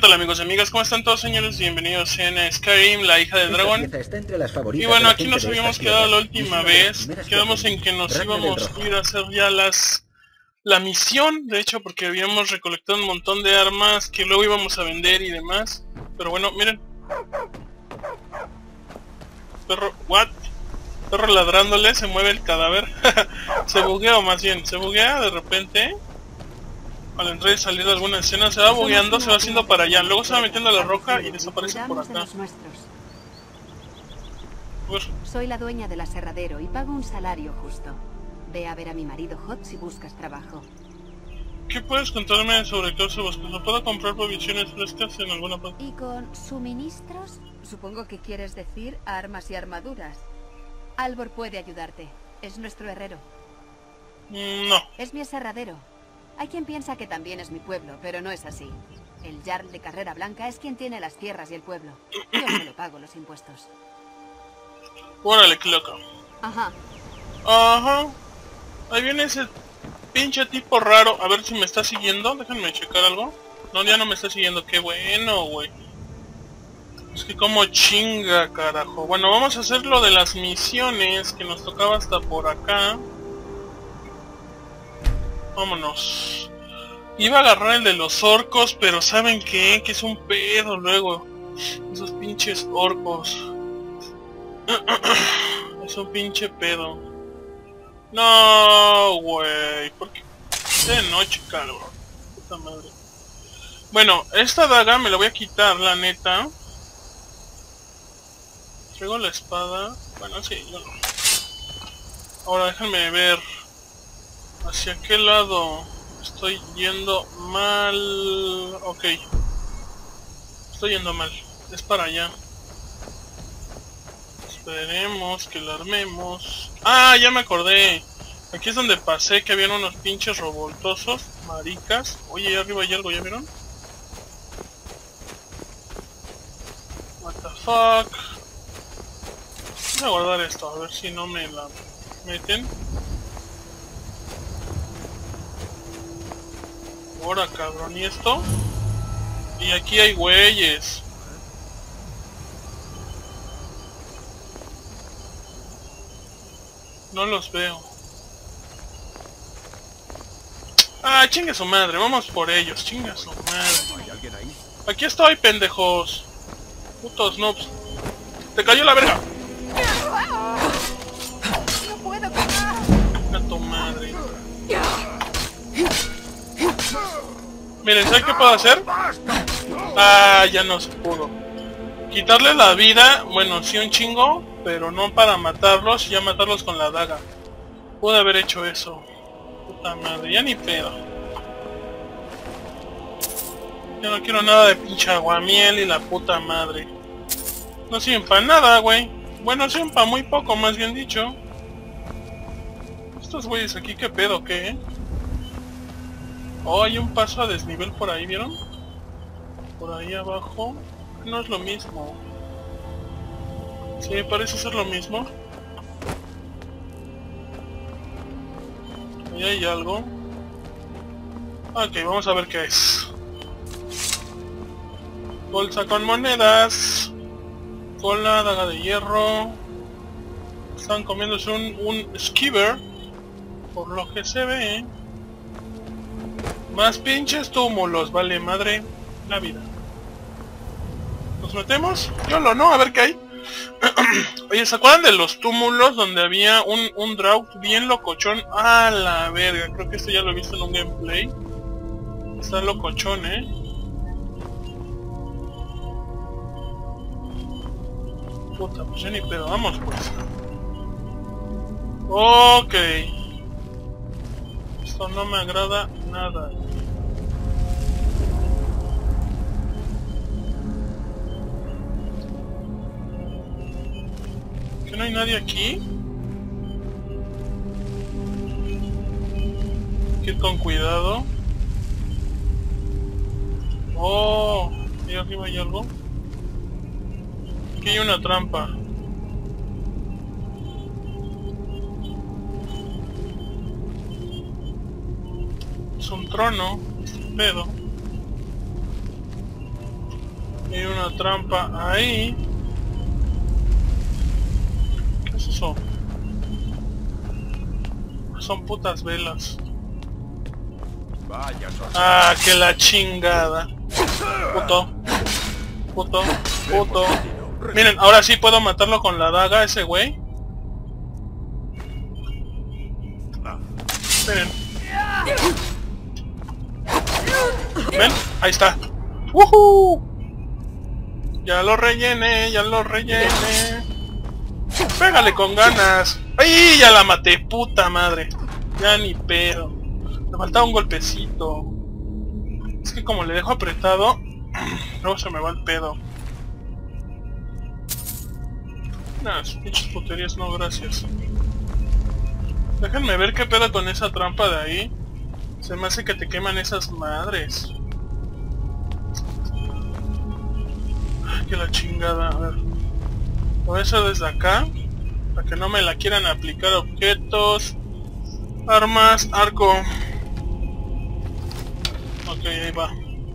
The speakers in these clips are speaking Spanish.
tal amigos y amigas? ¿Cómo están todos, señores? Bienvenidos en Skyrim, la hija del dragón. Y bueno, aquí nos habíamos quedado la última vez. Quedamos en que nos íbamos a ir a hacer ya la misión, de hecho, porque habíamos recolectado un montón de armas que luego íbamos a vender y demás. Pero bueno, miren. Perro, what? Perro ladrándole, se mueve el cadáver. Se buguea, o más bien, se buguea de repente. Al entrar y salir de alguna escena se va bugueando, se va haciendo para allá, luego se va metiendo a la roca y desaparece por acá. Soy la dueña del aserradero y pago un salario justo. Ve a ver a mi marido Hot si buscas trabajo. ¿Qué puedes contarme sobre qué se busca? ¿No puedo comprar provisiones frescas en alguna parte? ¿Y con suministros? Supongo que quieres decir armas y armaduras. Albor puede ayudarte. Es nuestro herrero. No. Es mi aserradero. Hay quien piensa que también es mi pueblo, pero no es así. El Jarl de Carrera Blanca es quien tiene las tierras y el pueblo. Yo solo pago los impuestos. Órale, qué loco. Ajá. Ajá. Ahí viene ese pinche tipo raro. A ver si me está siguiendo. Déjenme checar algo. No, ya no me está siguiendo. Qué bueno, güey. Es que como chinga, carajo. Bueno, vamos a hacer lo de las misiones, que nos tocaba hasta por acá. Vámonos. Iba a agarrar el de los orcos, pero ¿saben qué? Que es un pedo luego. Esos pinches orcos. Es un pinche pedo. No, güey. ¿Por qué? De noche, cabrón. Puta madre. Bueno, esta daga me la voy a quitar, la neta. Traigo la espada. Bueno, sí, yo no. Ahora déjenme ver. ¿Hacia qué lado? Estoy yendo mal... Ok. Estoy yendo mal. Es para allá. Esperemos que la armemos. ¡Ah! Ya me acordé. Aquí es donde pasé que habían unos pinches revoltosos. Maricas. Oye, ahí arriba hay algo, ¿ya vieron? What the fuck. Voy a guardar esto, a ver si no me la meten. Ahora, cabrón, ¿y esto? Y aquí hay güeyes. No los veo. Ah, chingue su madre, vamos por ellos, chingue su madre. Aquí estoy, pendejos. Putos noobs. ¡Te cayó la verga! No puedo parar. A tu madre. Miren, ¿saben qué puedo hacer? Ah, ya no se pudo. Quitarle la vida, bueno, sí un chingo, pero no para matarlos, ya matarlos con la daga. Pude haber hecho eso. Puta madre, ya ni pedo. Yo no quiero nada de pinche aguamiel y la puta madre. No sirven para nada, güey. Bueno, sirven para muy poco, más bien dicho. Estos güeyes aquí, ¿qué pedo, qué? Oh, hay un paso a desnivel por ahí, ¿vieron? Por ahí abajo. No es lo mismo. Sí, parece ser lo mismo. Ahí hay algo. Ok, vamos a ver qué es. Bolsa con monedas. Cola, daga de hierro. Están comiéndose un skiver. Por lo que se ve. Más pinches túmulos, vale madre la vida. ¿Nos metemos? Yo lo no, a ver qué hay. Oye, ¿se acuerdan de los túmulos donde había un drought bien locochón? Ah, la verga, creo que esto ya lo he visto en un gameplay. Está locochón, Puta, pues ya ni pedo, vamos pues. Ok. Esto no me agrada nada. ¿Que no hay nadie aquí? Hay que ir con cuidado. Oh, ahí arriba hay algo. Aquí hay una trampa. Es un trono, pedo. Hay una trampa ahí. ¿Qué es eso? Son putas velas. Ah, que la chingada. Puto. Puto. Puto. Miren, ahora sí puedo matarlo con la daga ese güey. Miren. ¿Ven? Ahí está. ¡Woohoo! Ya lo rellené, ya lo rellené. Pégale con ganas. ¡Ay! Ya la maté, puta madre. Ya ni pedo. Me faltaba un golpecito. Es que como le dejo apretado, luego se me va el pedo. Nah, sus pinches puterías no, gracias. Déjenme ver qué pedo con esa trampa de ahí. Se me hace que te queman esas madres. Ay, que la chingada, a ver. Lo voy a hacer desde acá, para que no me la quieran aplicar objetos. Armas, arco. Ok, ahí va.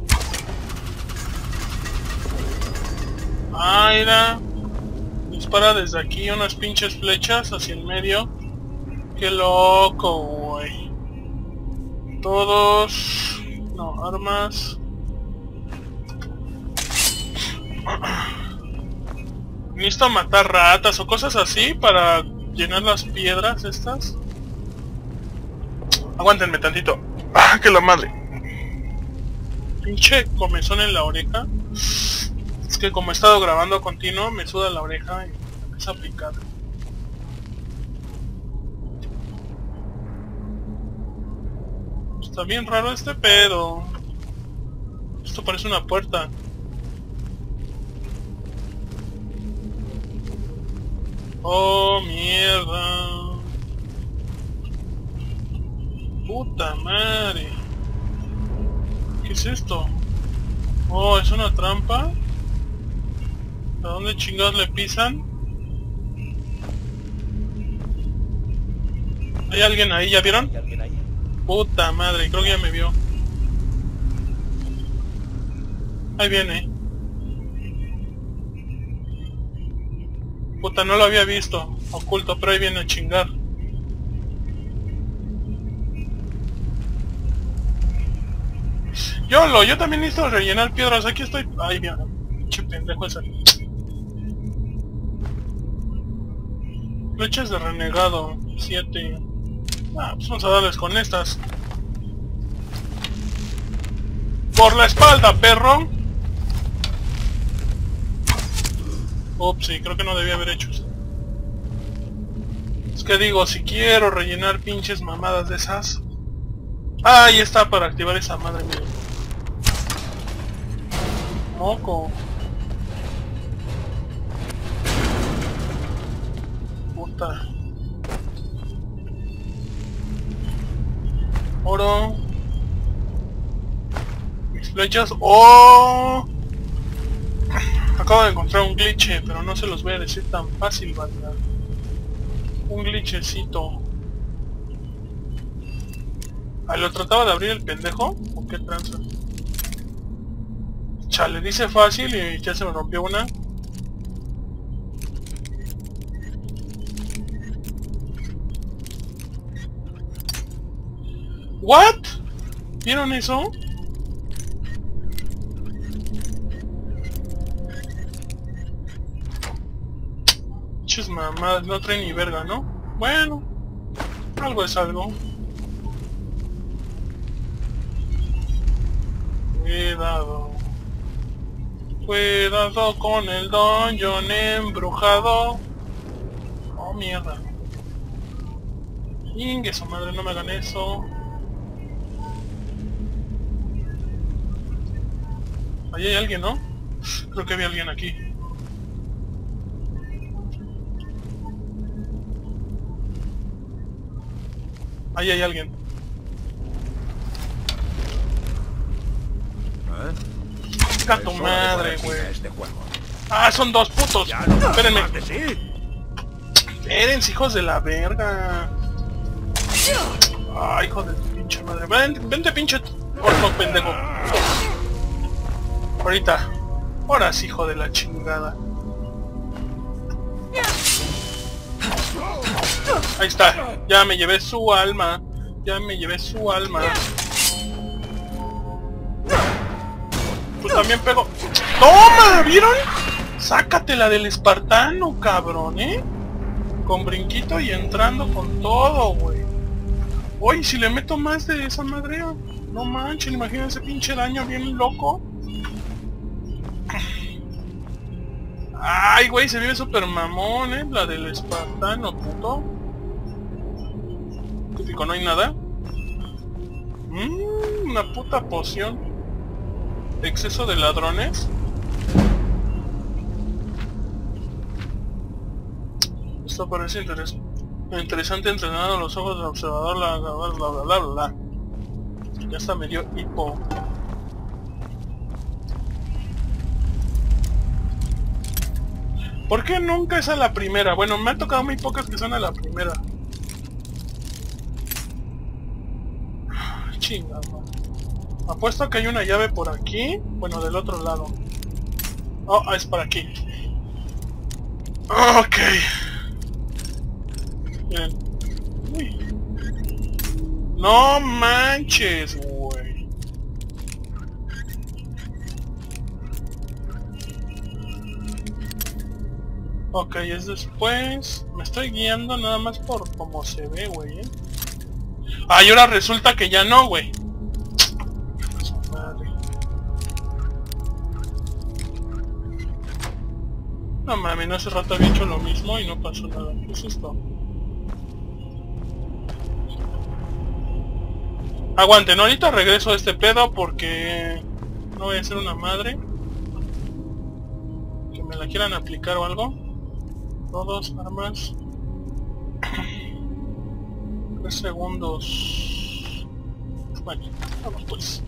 Ah, mira. Dispara desde aquí unas pinches flechas hacia el medio. Qué loco, güey. Todos... No, armas. Necesito matar ratas o cosas así para llenar las piedras estas. Aguántenme tantito. ¡Ah, que la madre! Pinche comezón en la oreja. Es que como he estado grabando continuo, me suda la oreja y me empieza a picar. Está bien raro este pedo. Esto parece una puerta. Oh, mierda. Puta madre. ¿Qué es esto? Oh, ¿es una trampa? ¿A dónde chingados le pisan? ¿Hay alguien ahí? ¿Ya vieron? Puta madre, creo que ya me vio. Ahí viene. Puta, no lo había visto. Oculto, pero ahí viene a chingar. Yo también necesito rellenar piedras. Aquí estoy. Ay, mira. Pinche pendejo ese. Flechas de renegado. 7. Ah, pues vamos a darles con estas. ¡Por la espalda, perro! Ups, sí, creo que no debía haber hecho eso. Es que digo, si quiero rellenar pinches mamadas de esas... Ah, ahí está para activar esa madre mía. Moco. Puta. Oro. Mis flechas. ¡Oh! Acabo de encontrar un glitch, pero no se los voy a decir tan fácil, banda. Un glitchecito. ¿Lo trataba de abrir el pendejo? ¿O qué tranza? Chale, dice fácil y ya se me rompió una. ¿What? ¿Vieron eso? Muchas mamadas, no trae ni verga, ¿no? Bueno, algo es algo. Cuidado. Cuidado con el dungeon embrujado. Oh, mierda. Ingue su madre, no me hagan eso. Ahí hay alguien, ¿no? Creo que había alguien aquí. Ahí hay alguien. ¡Venga tu madre, güey! ¡Ah, son dos putos! ¡Espérenme! ¡Espérense, hijos de la verga! ¡Ay, hijo de tu pinche madre! ¡Vente, pinche orco pendejo! Ahorita. Ahora sí, hijo de la chingada. Ahí está. Ya me llevé su alma. Ya me llevé su alma. Tú también pego. ¡Toma! ¿Vieron? Sácatela del espartano, cabrón, ¿eh? Con brinquito y entrando con todo, güey. Oye, si le meto más de esa madre... No manchen, imagínense pinche daño bien loco. Ay, güey, se vive súper mamón, ¿eh? La del espartano, puto. Típico, no hay nada. Una puta poción. Exceso de ladrones. Esto parece interesante, entrenado los ojos del observador, bla bla bla bla. Ya hasta me dio hipo. ¿Por qué nunca es a la primera? Bueno, me han tocado muy pocas que son a la primera. Chingada. Apuesto que hay una llave por aquí. Bueno, del otro lado. Oh, es por aquí. Ok. Bien. Uy. No manches, güey. Ok, es después. Me estoy guiando nada más por cómo se ve, güey, Ah, y ahora resulta que ya no, güey. No mames, hace rato había hecho lo mismo y no pasó nada. ¿Qué es esto? Aguanten, ahorita regreso a este pedo porque no voy a ser una madre que me la quieran aplicar o algo. Todos, armas. 3 segundos. Bueno, vamos pues.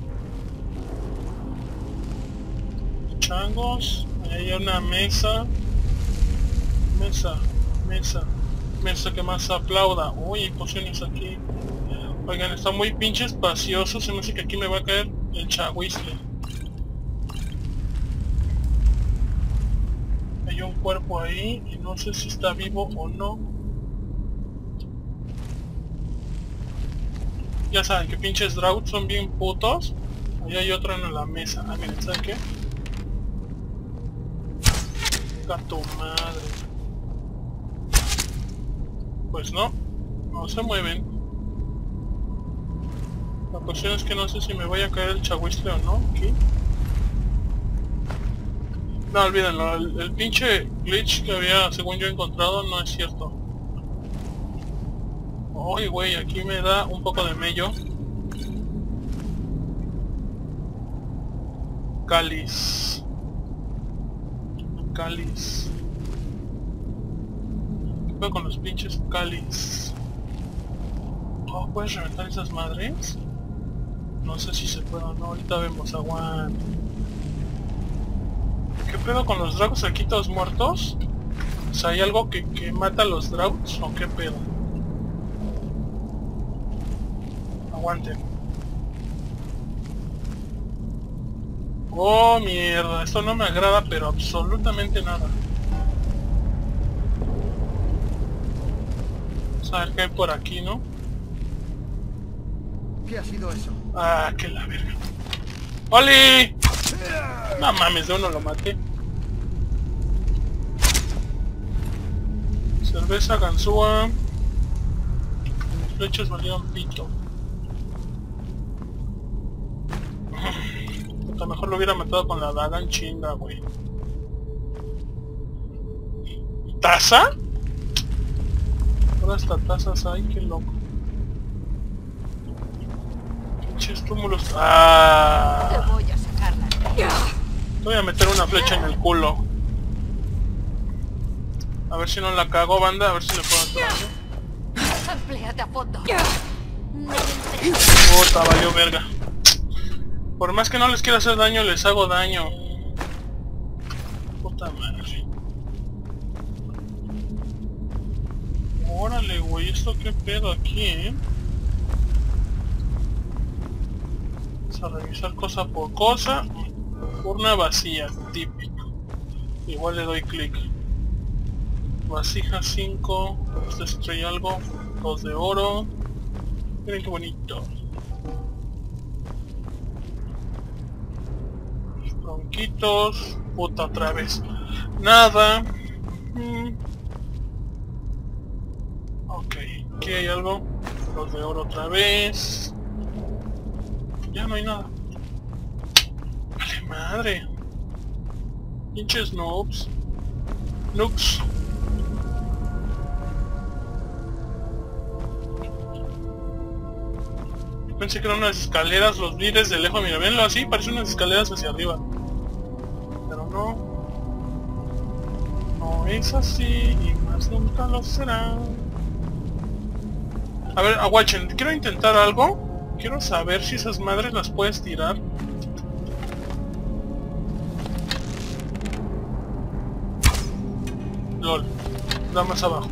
Changos. Ahí hay una mesa. Mesa que más aplauda. Uy, hay pociones aquí. Oigan, está muy pinche espacioso. Se me hace que aquí me va a caer el chahuizle. Hay un cuerpo ahí y no sé si está vivo o no. Ya saben que pinches droughts son bien putos. Ahí hay otro en la mesa. Ah, miren, ¿saben qué? Gato madre. Pues no se mueven. La cuestión es que no sé si me vaya a caer el chahuizle o no. Aquí. No, olvídenlo, el pinche glitch que había, según yo, encontrado no es cierto. Uy, güey, aquí me da un poco de mello. Cáliz. ¿Qué pasa con los pinches cáliz? Oh, ¿puedes reventar esas madres? No sé si se puede o no, ahorita vemos, aguante. ¿Qué pedo con los dragos aquí todos muertos? O sea, ¿hay algo que mata a los dragos o qué pedo? Aguanten. Oh, mierda, esto no me agrada, pero absolutamente nada. Vamos a ver qué hay por aquí, ¿no? ¿Qué ha sido eso? Ah, que la verga. ¡Oli! No mames, de uno lo maté. Cerveza ganzúa. Mis flechas valieron pito. Puta, mejor lo hubiera matado con la daga en chinga, güey. ¿Taza? Ahora hasta tazas hay, qué loco. Pinches túmulos. ¡Ah! Te voy a sacarla. Voy a meter una flecha en el culo. A ver si no la cago, banda, a ver si le puedo hacer daño. Empléate a fondo. Puta, valió verga. Por más que no les quiera hacer daño, les hago daño. Puta madre. Órale, güey, ¿esto qué pedo aquí, Vamos a revisar cosa por cosa. Urna vacía, típico. Igual le doy clic. Vasija 5. Este trae algo. 2 de oro. Miren qué bonito. Tronquitos. Puta, otra vez. Nada. Ok, aquí hay algo. 2 de oro otra vez. Ya no hay nada. Vale, madre. Pinches noobs. Noobs. Pensé que eran unas escaleras, los vi desde lejos, mira, venlo así, parecen unas escaleras hacia arriba. Pero no. No es así, y más nunca lo será. A ver, aguachen, quiero intentar algo. Quiero saber si esas madres las puedes tirar. LOL. Da más abajo.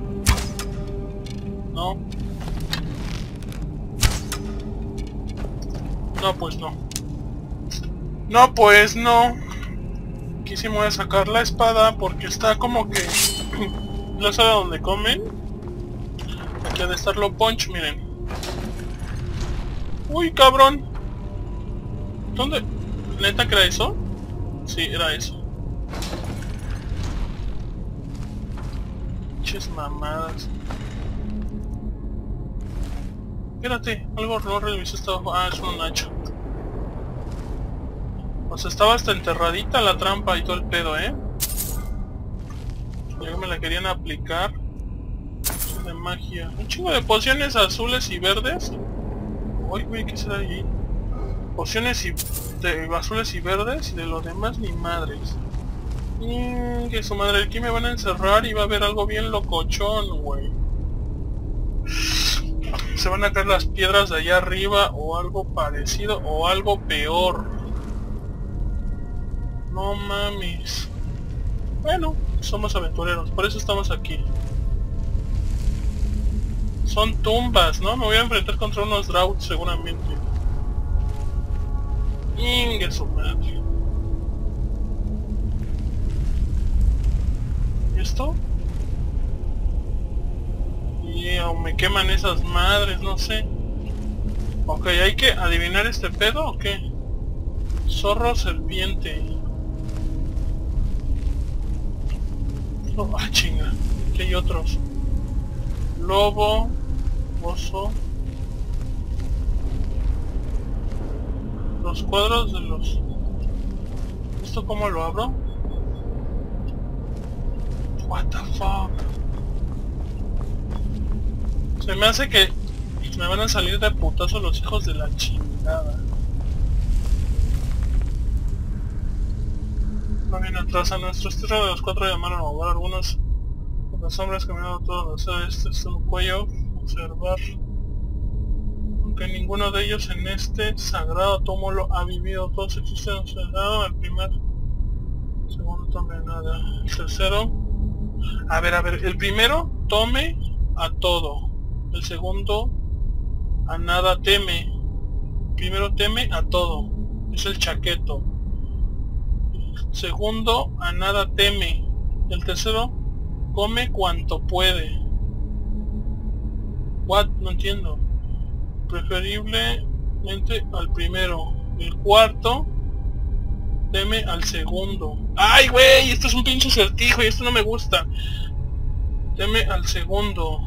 No. No, pues no. No, pues no. Aquí sí me voy a sacar la espada porque está como que... la sala donde comen. Aquí ha de estar lo punch, miren. Uy, cabrón. ¿Dónde? ¿Neta que era eso? Sí, era eso. Pinches mamadas. Espérate, algo no revisé hasta abajo. Ah, es un hacha. O sea, estaba hasta enterradita la trampa y todo el pedo, ¿eh? Ya me la querían aplicar. De magia. Un chingo de pociones azules y verdes. Uy, güey, ¿qué será ahí? Pociones de azules y verdes y de los demás ni madres. Que su madre, aquí me van a encerrar y va a haber algo bien locochón, güey. Se van a caer las piedras de allá arriba o algo parecido o algo peor. No mames. Bueno, somos aventureros, por eso estamos aquí. Son tumbas, ¿no? Me voy a enfrentar contra unos droughts seguramente. Ingue su madre. ¿Y esto? Y aún me queman esas madres, no sé. Ok, ¿hay que adivinar este pedo o qué? Zorro serpiente. Oh, ah, chinga. Aquí hay otros. Lobo. Oso. Los cuadros de los... ¿Esto cómo lo abro? What the fuck. Se me hace que me van a salir de putazo los hijos de la chingada. No viene atrás a nuestros tierra de los 4 llamaron a mover algunos de los hombres caminando todos los este es un cuello. Observar. Aunque ninguno de ellos en este sagrado túmulo ha vivido, todos existen observado. El primer, segundo tome nada. El tercero, a ver, el primero tome a todo. El segundo a nada teme. El primero teme a todo. Es el chaqueto. El segundo a nada teme. El tercero come cuanto puede. What? No entiendo. Preferiblemente al primero. El cuarto teme al segundo. ¡Ay, güey! Esto es un pinche acertijo y esto no me gusta. Teme al segundo.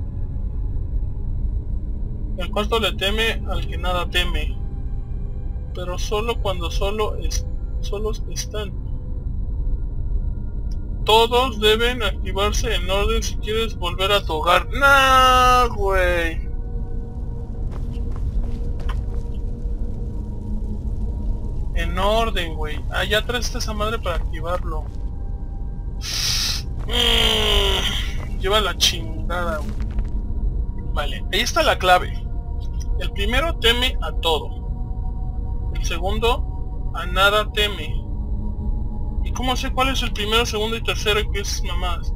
El cuarto le teme al que nada teme. Pero solo cuando solos están. Todos deben activarse en orden si quieres volver a tu hogar. ¡No, güey! En orden, güey. Ah, ya traes esa madre para activarlo. Lleva la chingada, güey. Vale, ahí está la clave. El primero teme a todo. El segundo a nada teme. ¿Y cómo sé cuál es el primero, segundo y tercero y qué es mamás?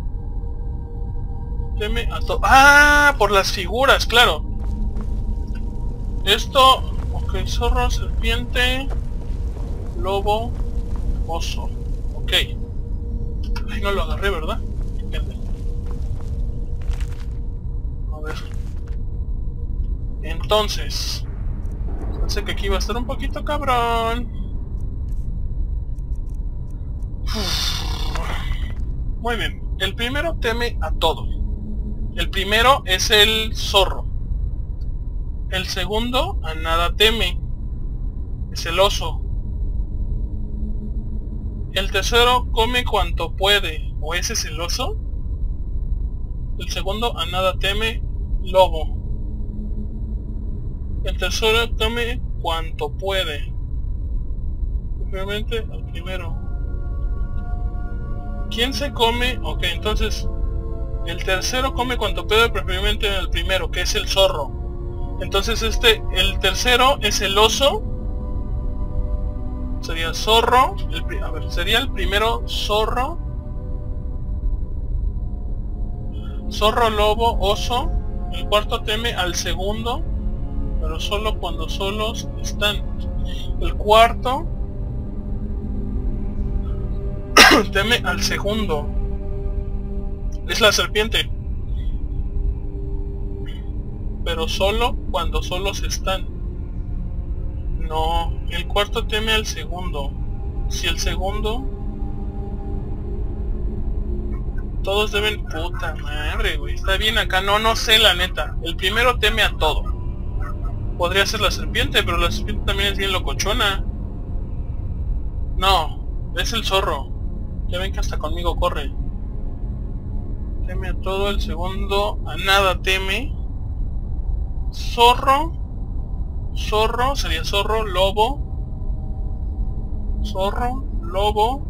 Teme a todo. ¡Ah! Por las figuras, claro. Esto... Ok, zorro, serpiente... lobo, oso. Ok. Ay, no lo agarré, ¿verdad? A ver. Entonces... Pensé que aquí iba a estar un poquito cabrón. Muy bien. El primero teme a todo. El primero es el zorro. El segundo a nada teme. Es el oso. El tercero come cuanto puede. ¿O ese es el oso? El segundo a nada teme. Lobo. El tercero come cuanto puede. Simplemente el primero. ¿Quién se come? Ok, entonces el tercero come cuanto puede, preferiblemente el primero, que es el zorro. Entonces el tercero es el oso. Sería zorro. A ver, sería el primero zorro. Zorro, lobo, oso. El cuarto teme al segundo, pero solo cuando solos están. El cuarto teme al segundo. Es la serpiente. Pero solo cuando solos están. No, el cuarto teme al segundo. Si el segundo... Todos deben... Puta madre, güey. Está bien acá. No sé la neta. El primero teme a todo. Podría ser la serpiente, pero la serpiente también es bien locochona. No, es el zorro. Ya ven que hasta conmigo corre. Teme a todo. El segundo a nada teme. Zorro. Zorro, sería zorro, lobo. Zorro, lobo.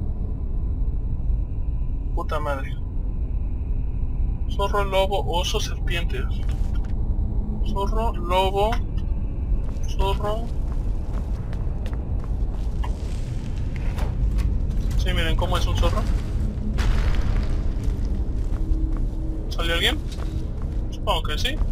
Puta madre. Zorro, lobo, oso, serpientes. Zorro, lobo. Zorro. Sí, miren cómo es un zorro. ¿Salió alguien? Supongo que sí.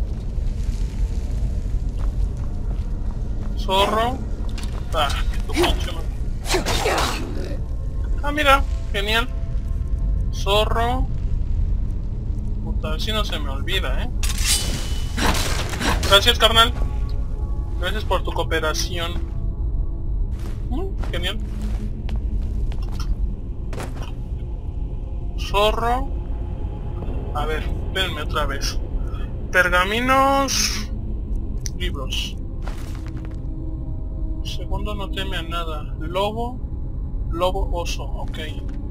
Zorro. Ah, que tu pinche madre. Ah, mira, genial. Zorro. Puta, a ver si no se me olvida, Gracias, carnal. Gracias por tu cooperación. Genial. Zorro. A ver, espérenme otra vez. Pergaminos. Libros. Segundo no teme a nada. Lobo. Lobo, oso. Ok.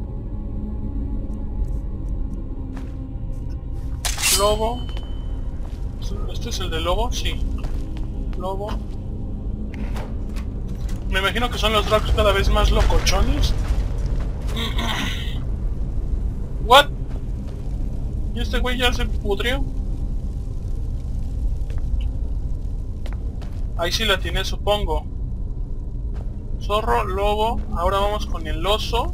Lobo. ¿Este es el de lobo? Sí. Lobo. Me imagino que son los dragos cada vez más locochones. What? ¿Y este güey ya se pudrió? Ahí sí la tiene, supongo. Zorro, lobo. Ahora vamos con el oso.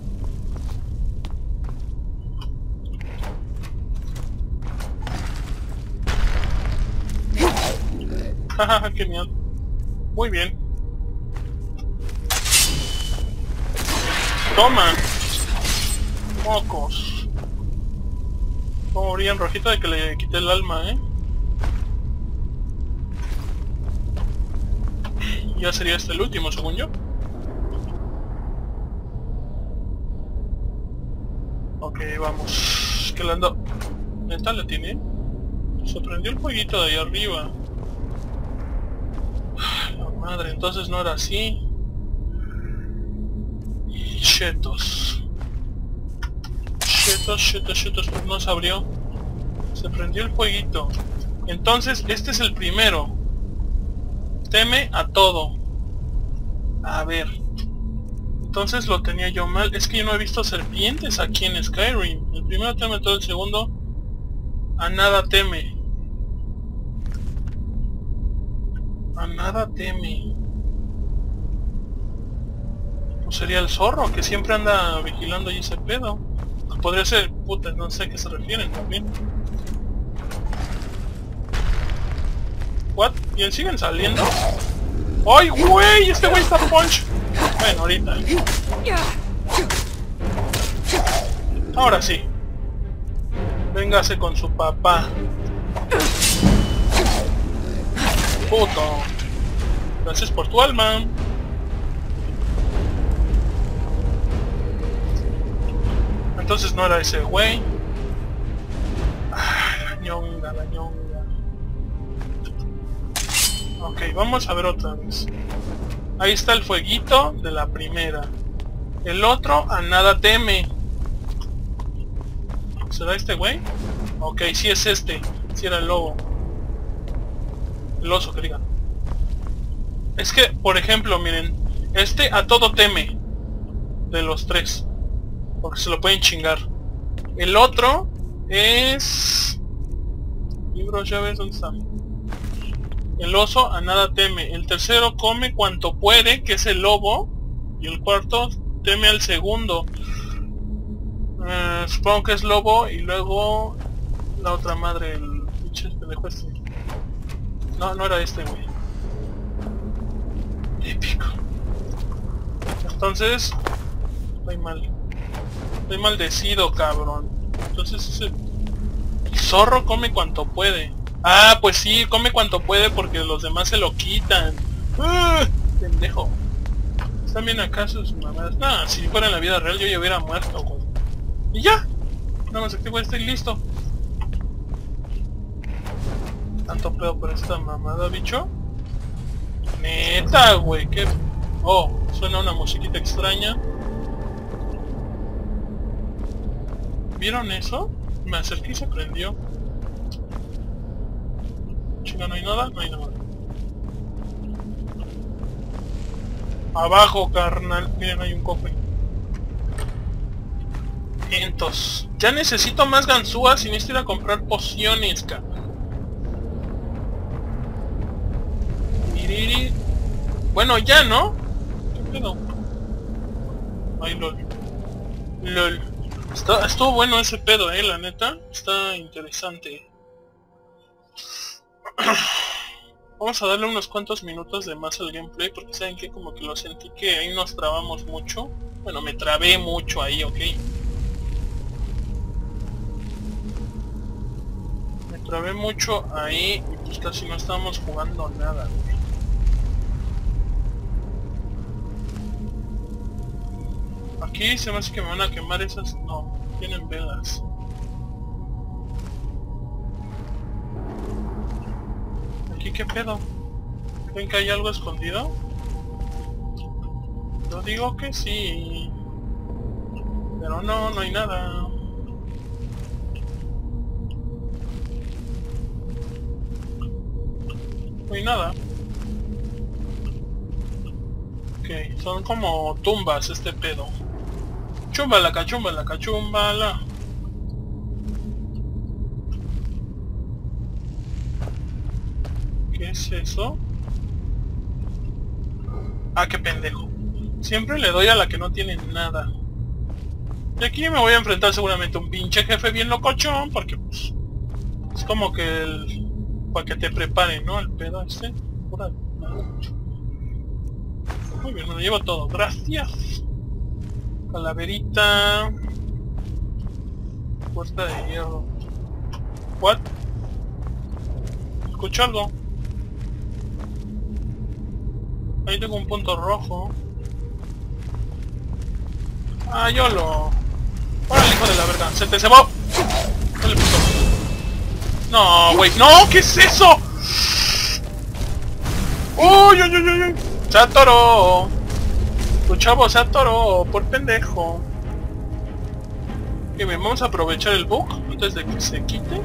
Jajaja, genial. Muy bien. Toma. Mocos. Como brillan rojito de que le quité el alma, Ya sería este el último, según yo. Ok, vamos. ¿Qué le ando? ¿Neta le tiene? Se prendió el jueguito de ahí arriba. La madre, entonces no era así. Chetos. Chetos, pues no se abrió. Se prendió el jueguito. Entonces, este es el primero. Teme a todo. A ver. Entonces lo tenía yo mal. Es que yo no he visto serpientes aquí en Skyrim. El primero teme a todo, el segundo a nada teme. A nada teme. Pues sería el zorro, que siempre anda vigilando y ese pedo. Podría ser, puta, no sé a qué se refieren también. ¿What? ¿Y siguen saliendo? ¡Ay, güey! Este güey está punch. Bueno, ahorita. Ahora sí. Véngase con su papá. Puto. Gracias por tu alma. Entonces no era ese güey. Ah, la ñonga, la ñonga. Ok, vamos a ver otra vez. Ahí está el fueguito de la primera. El otro a nada teme. ¿Será este güey? Ok, sí es este. Sí era el lobo. El oso, que diga. Es que, por ejemplo, miren. Este a todo teme. De los tres. Porque se lo pueden chingar. El otro es... Libros, llaves, ¿dónde está? El oso a nada teme. El tercero come cuanto puede, que es el lobo. Y el cuarto teme al segundo. Supongo que es lobo. Y luego... la otra madre, el pinche pendejo este. No, no era este, güey. Épico. Entonces... estoy mal. Estoy maldecido, cabrón. Entonces ese... el zorro come cuanto puede. Ah, pues sí, come cuanto puede porque los demás se lo quitan. Pendejo. ¿Están bien acá sus mamadas? Nah, si fuera en la vida real yo ya hubiera muerto, güey. Y ya. Nada más activo este y listo. Tanto pedo por esta mamada, bicho. Neta, güey, qué... Oh, suena una musiquita extraña. ¿Vieron eso? Me acerqué y se prendió. Chinga, no hay nada, no hay nada. Abajo, carnal. Miren, hay un cofre. Entonces, ya necesito más ganzúas y necesito ir a comprar pociones, cabrón. Bueno, ya, ¿no? ¿Qué pedo? Ay, lol. LOL. Estuvo bueno ese pedo, la neta. Está interesante. Vamos a darle unos cuantos minutos de más al gameplay, porque saben que como que lo sentí que ahí nos trabamos mucho. Bueno, me trabé mucho ahí, ok. Me trabé mucho ahí y pues casi no estábamos jugando nada, güey. Aquí se me hace que me van a quemar esas... No, tienen velas. ¿Aquí qué pedo? ¿Ven que hay algo escondido? Yo digo que sí. Pero no, no hay nada. No hay nada. Ok, son como tumbas este pedo. Chúmbala, cachúmbala, cachúmbala. ¿Qué es eso? Ah, qué pendejo. Siempre le doy a la que no tiene nada. Y aquí me voy a enfrentar seguramente a un pinche jefe bien locochón, porque pues... es como que el... para que te preparen, ¿no? El pedo este. Pura... Muy bien, me lo llevo todo. Gracias. Calaverita. Puerta de hierro. ¿What? Escucho algo. Ahí tengo un punto rojo. Ah, yo lo... ¡Órale, hijo de la verga! ¡Se te cebó! ¡Dale, puto! ¡No, güey! ¡No! ¿Qué es eso? ¡Uy, uy, uy, uy! ¡Se atoró! Tu chavo se atoró por pendejo. Ok, bien, vamos a aprovechar el bug antes de que se quite.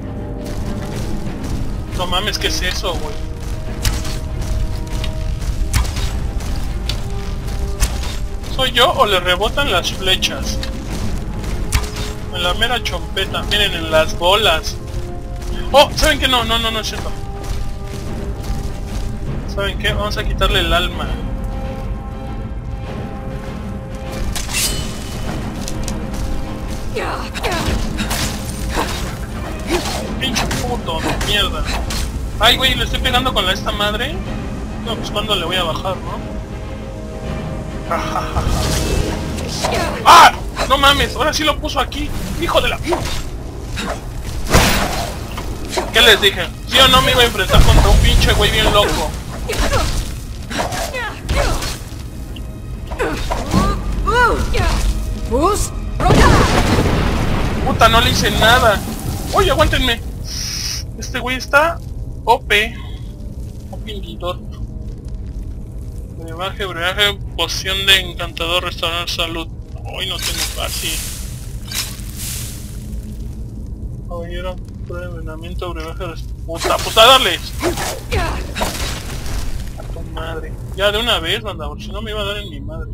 No mames, ¿qué es eso, güey? ¿Soy yo o le rebotan las flechas? En la mera chompeta. Miren, en las bolas. ¡Oh! ¿Saben qué? No, no, no, no es cierto. ¿Saben qué? Vamos a quitarle el alma. Pinche puto de mierda. Ay, güey, le estoy pegando con esta madre. No, pues cuando le voy a bajar, ¿no? ¡Ah! No mames, ahora sí lo puso aquí. ¡Hijo de la... ¿Qué les dije? ¿Sí o no me iba a enfrentar contra un pinche güey bien loco? Puta, no le hice nada. Oye, aguántenme. Este güey está OP. Opinidor. Brebaje, poción de encantador, restaurar salud. Hoy no tengo fácil. Caballero, envenenamiento, brebaje, puta, darle. A tu madre. Ya de una vez, banda, porque si no me iba a dar en mi madre.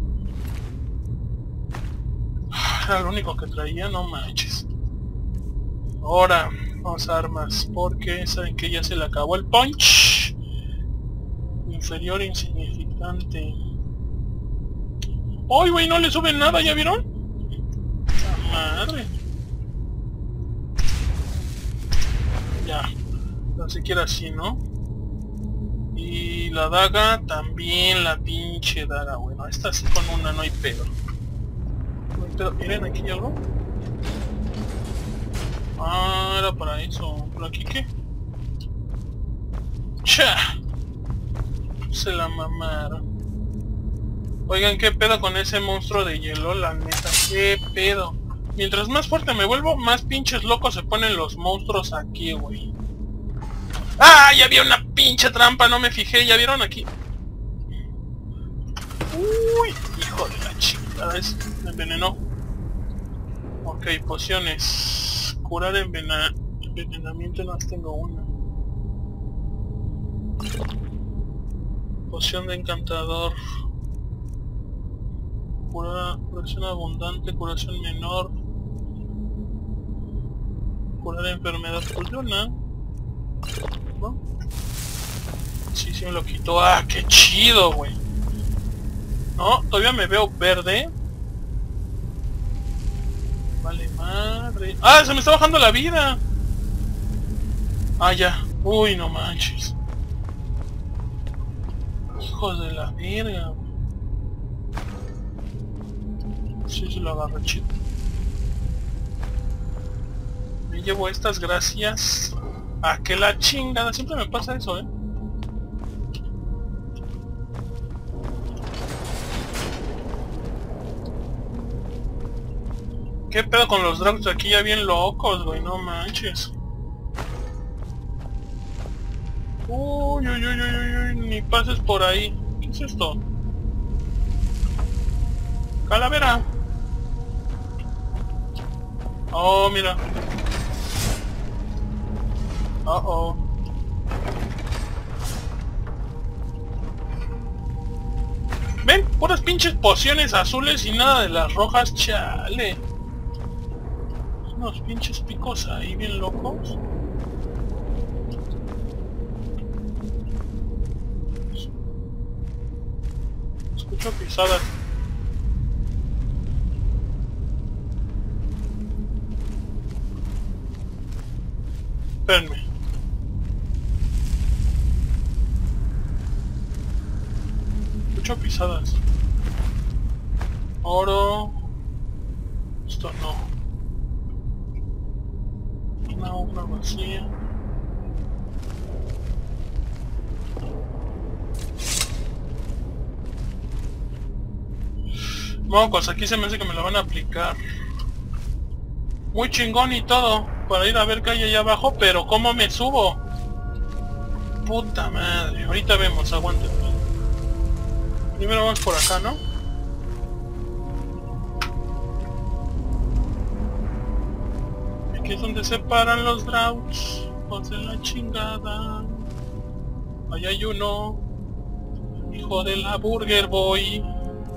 Era lo único que traía, no manches. Ahora, vamos a armas, porque saben que ya se le acabó el punch. Inferior insignificante. ¡Ay, güey! No le suben nada, ¿ya vieron? ¡La madre! Ya. Tan siquiera así, ¿no? Y la daga también, la pinche daga. Bueno, esta sí con una no hay pedo. Miren, aquí hay algo. Ah, era para eso. ¿Por aquí qué? ¡Cha! Se la mamaron. Oigan, ¿qué pedo con ese monstruo de hielo? La neta, ¿qué pedo? Mientras más fuerte me vuelvo, más pinches locos se ponen los monstruos aquí, güey. ¡Ah! Ya había una pinche trampa, no me fijé, ¿ya vieron aquí? Uy, hijo de la chingada, me envenenó. Ok, pociones. Curar envenenamiento, no tengo una. Poción de encantador. Curación abundante, curación menor. Curar enfermedad. Pues de una. ¿No? Sí, me lo quitó. ¡Ah, qué chido, güey! No, todavía me veo verde. Vale, madre. ¡Ah, se me está bajando la vida! Ah, ya. Uy, no manches. Hijos de la verga. Sí, se lo agarro chido. Me llevo estas gracias a que la chingada. Siempre me pasa eso, ¿eh? ¿Qué pedo con los drugs aquí ya bien locos, güey? No manches. Uy, uy, uy, uy, uy, ni pases por ahí. ¿Qué es esto? Calavera. Oh, mira. Oh. ¿Ven? Puras pinches pociones azules y nada de las rojas, chale. Unos pinches picos ahí bien locos. Escucho pisadas. Espérenme. Escucho pisadas. Oro. Esto no. Una vacía. Mocos, aquí se me hace que me la van a aplicar. Muy chingón y todo, para ir a ver qué hay allá abajo, pero ¿cómo me subo? Puta madre, ahorita vemos, aguántenme. Primero vamos por acá, ¿no? Aquí es donde se paran los Draughts. Hijos de la chingada. Allá hay uno. Hijo de la Burger Boy.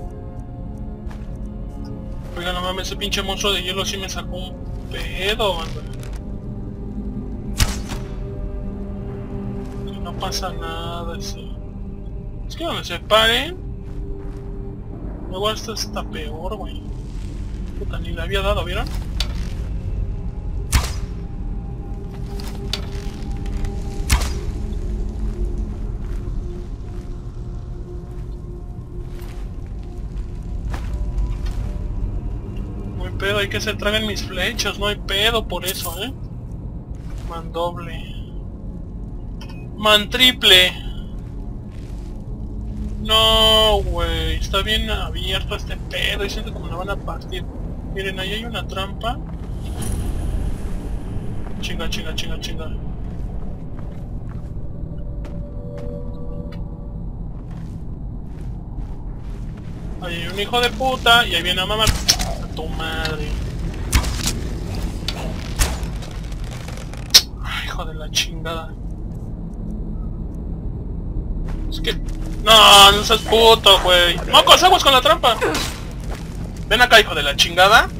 Oiga, no mames, ese pinche monstruo de hielo sí me sacó un pedo, banda. Que no pasa nada, sí. Es que donde se paren. Igual esto está peor, güey. Puta, ni le había dado, ¿vieron? pedo, hay que se traguen mis flechas, no hay pedo por eso, Man doble. Man triple. No, güey, está bien abierto este pedo y siento como me van a partir. Miren, ahí hay una trampa. Chinga, chinga, chinga, chinga. Ahí hay un hijo de puta y ahí viene a mamar a tu madre. Ay, hijo de la chingada. Es que... No, no seas puto, güey. ¡Mocos, aguas con la trampa! Ven acá, hijo de la chingada.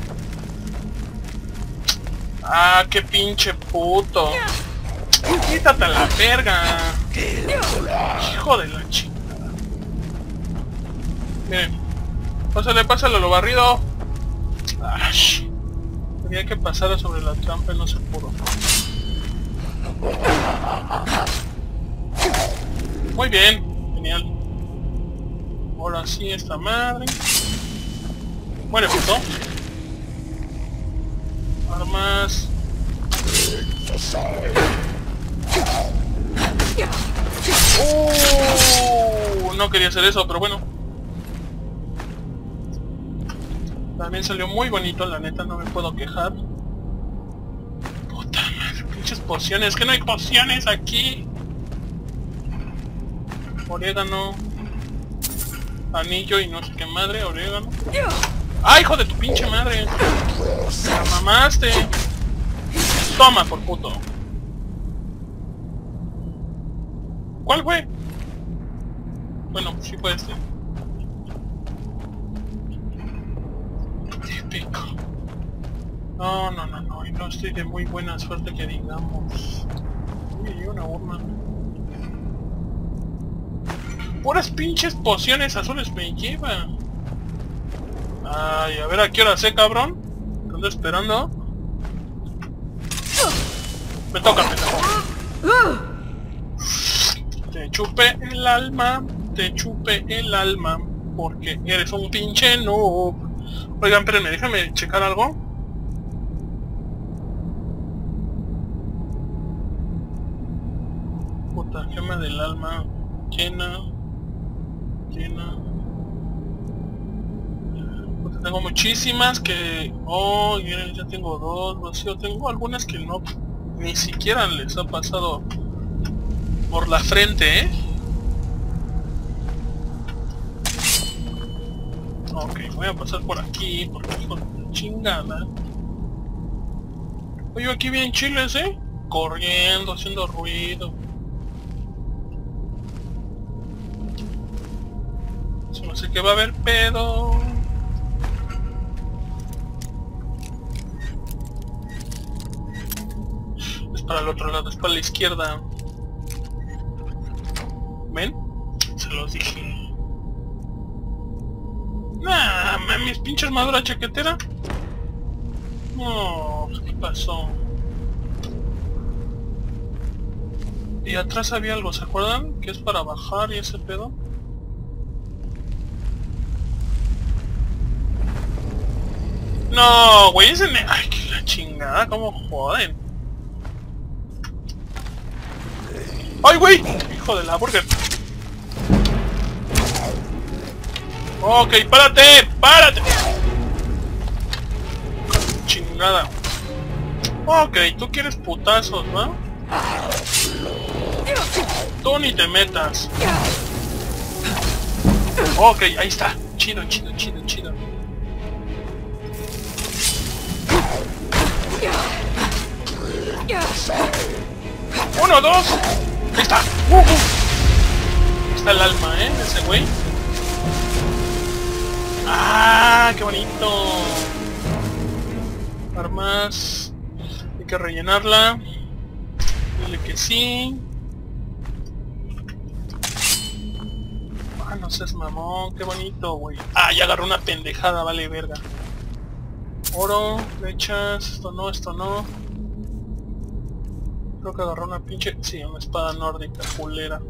Ah, qué pinche puto. Quítate a la verga. Hijo de la chingada. Miren. Pásale, pásale lo barrido. Ay. Tenía que pasar sobre la trampa y no se pudo. Muy bien. Genial. Ahora sí esta madre. Muere, puto. Armas. No quería hacer eso, pero bueno. También salió muy bonito, la neta, no me puedo quejar. Puta madre, pinches pociones, que no hay pociones aquí. Orégano. Anillo y no sé qué madre, orégano. ¡Ay, hijo de tu pinche madre! ¡La mamaste! Toma, por puto. ¿Cuál fue? Bueno, sí fue este. Típico. No, no, no, no. Y no estoy de muy buena suerte que digamos. Uy, una urna. Puras pinches pociones azules me lleva. Ay, a ver a qué hora sé, cabrón. Te ando esperando. Me toca, pendejo. Te chupe el alma. Te chupe el alma. Porque eres un pinche noob. Oigan, espérenme, déjame checar algo. Puta, gema del alma. Llena. Llena. Puta, tengo muchísimas que... Oh, miren, ya tengo dos, vacío. Tengo algunas que no... Ni siquiera les ha pasado por la frente, Ok, voy a pasar por aquí, porque hijo de chingada. Oye, aquí bien chiles, corriendo, haciendo ruido. Se me hace que va a haber pedo. Es para el otro lado, es para la izquierda. ¿Ven? Se los dije. Nah, mames, pinche armadura chaquetera. No, ¿qué pasó? Y atrás había algo, ¿se acuerdan? Que es para bajar y ese pedo. No, güey, ese me... Ay, que la chingada, cómo joden. ¡Ay, güey! Hijo de la burger. Ok, párate, párate. Chingada. Ok, tú quieres putazos, ¿no? Tú ni te metas. Ok, ahí está. Chido, chido, chido, chido. Uno, dos. Ahí está. Ahí está el alma, ese güey. ¡Ah! ¡Qué bonito! Armas. Hay que rellenarla. Dile que sí. Ah, no seas mamón. ¡Qué bonito, güey! ¡Ah! Ya agarró una pendejada, vale verga. Oro, flechas. Esto no, esto no. Creo que agarró una pinche... Sí, una espada nórdica, culera.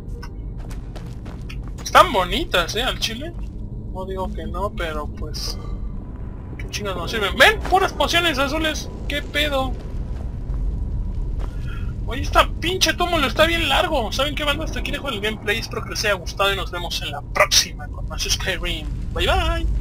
Están bonitas, al chile. No digo que no, pero pues... ¿Qué chingados nos sirven? ¡Ven! ¡Puras pociones azules! ¿Qué pedo? Oye, esta pinche túmulo está bien largo. ¿Saben qué, banda? Hasta aquí dejo el gameplay. Espero que les haya gustado y nos vemos en la próxima con más Skyrim. Bye bye.